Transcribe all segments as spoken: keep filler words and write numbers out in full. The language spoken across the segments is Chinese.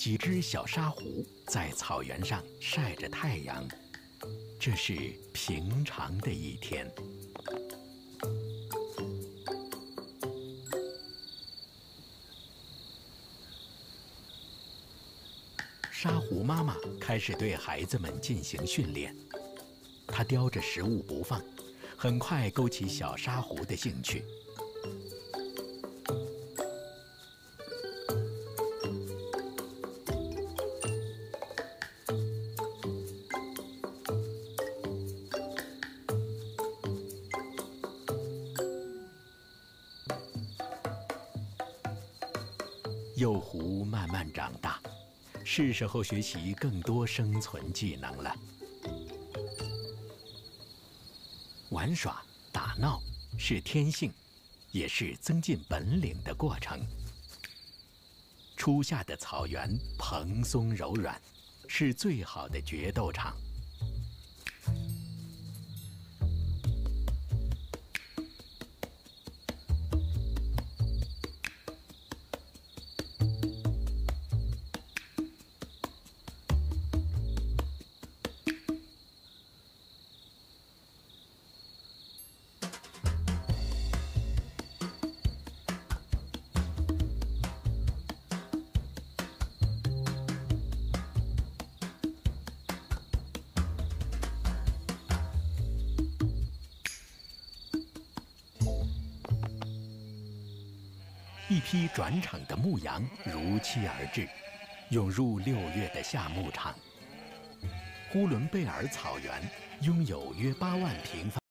几只小沙狐在草原上晒着太阳，这是平常的一天。沙狐妈妈开始对孩子们进行训练，她叼着食物不放，很快勾起小沙狐的兴趣。幼狐慢慢长大，是时候学习更多生存技能了。玩耍、打闹是天性，也是增进本领的过程。初夏的草原蓬松柔软，是最好的决斗场。一批转场的牧羊如期而至，涌入六月的夏牧场。呼伦贝尔草原拥有约八万平方。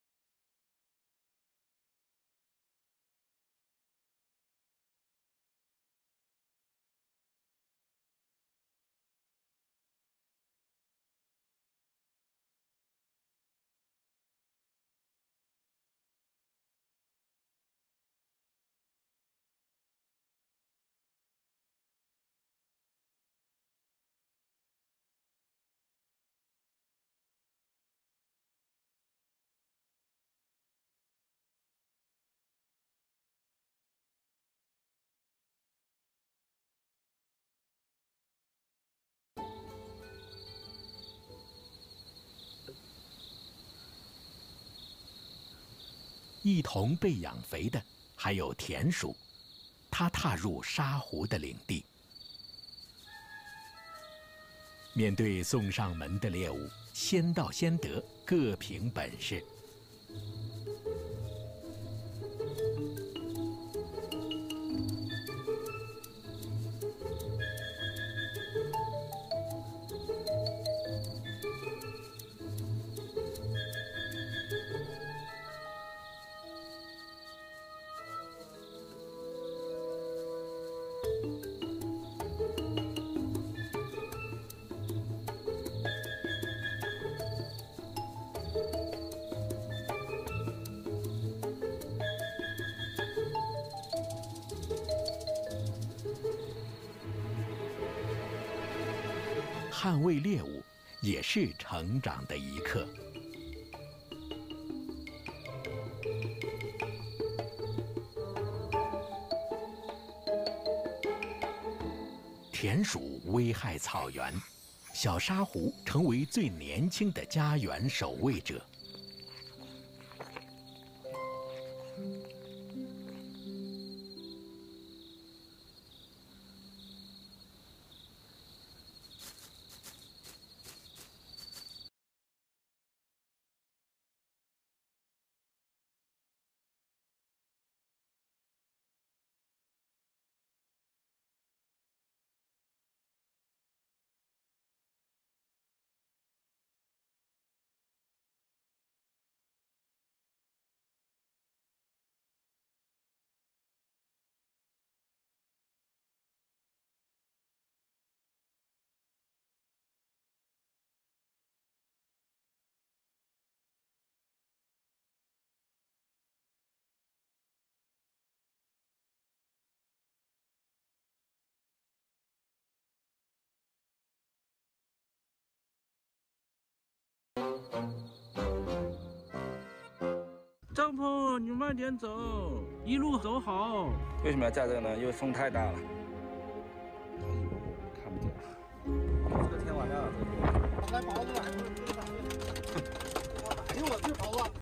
一同被养肥的还有田鼠，它踏入沙狐的领地。面对送上门的猎物，先到先得，各凭本事。捍卫猎物也是成长的一课。田鼠危害草原，小沙狐成为最年轻的家园守卫者。 帐篷，你慢点走，一路走好。 为什么要架这个呢？因为风太大了。他以为我们看不见。 来包子来。